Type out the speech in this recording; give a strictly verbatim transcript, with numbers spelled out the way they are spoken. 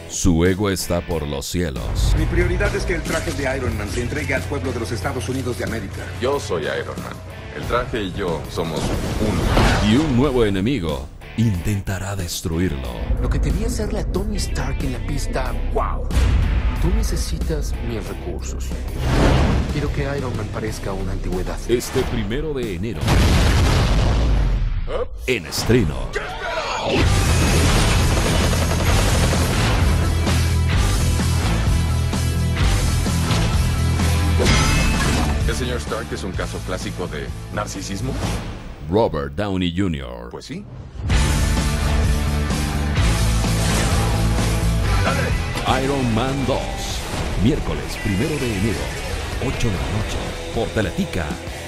Su ego está por los cielos. Mi prioridad es que el traje de Iron Man se entregue al pueblo de los Estados Unidos de América. Yo soy Iron Man. El traje y yo somos uno. Y un nuevo enemigo intentará destruirlo. Lo que te vi hacerle a Tony Stark en la pista, wow. Tú necesitas mis recursos. Quiero que Iron Man parezca una antigüedad. Este primero de enero. En estreno. ¿El señor Stark es un caso clásico de narcisismo? Robert Downey junior Pues sí. Iron Man dos. Miércoles primero de enero, ocho de la noche, por Teletica.